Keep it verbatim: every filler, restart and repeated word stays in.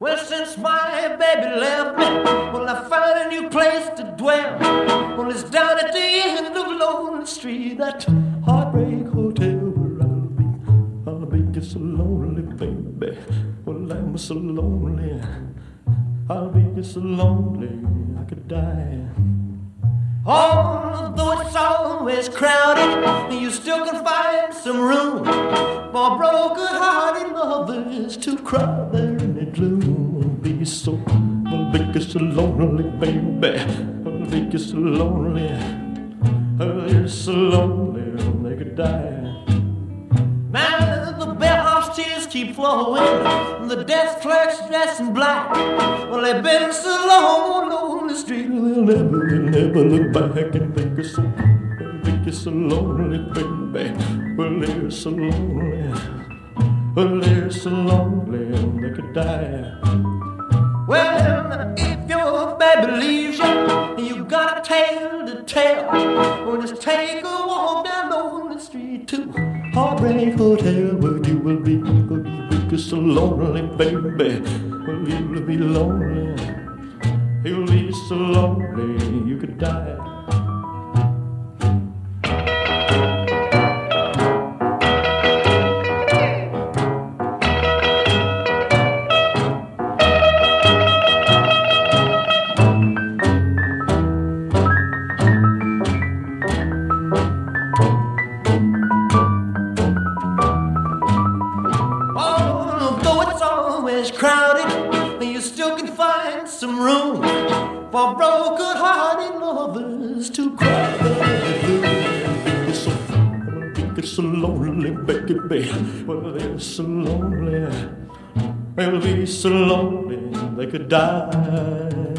Well, since my baby left me, well, I found a new place to dwell. Well, it's down at the end of Lonely Street, that Heartbreak Hotel where I'll be. I'll be just so lonely, baby. Well, I'm so lonely. I'll be just so lonely I could die. Although it's always crowded, you still can find some room for broken-hearted lovers to cry there in the gloom. I'll be so, I'll be just so lonely, baby. I'll be just so lonely. I'll be so lonely they could die. Now the bellhop's tears keep flowing, the desk clerk's dressed in black. Well, they've been so long on the street, they'll never, they'll never look back and think it's so, think it's so lonely, baby. Well, they're so lonely, well, they're so lonely they could die. Well, if your baby leaves you, you got a tale to tell. Well, just take a walk down on the street to Heartbreak Hotel, where you will be, will be just so lonely, baby. Well, you will be lonely, you'll be so lonely you could die. Crowded, you still can find some room for broken-hearted lovers to cry. It's so, it's so lonely, baby. Well, they're so lonely. They'll be so lonely they could die.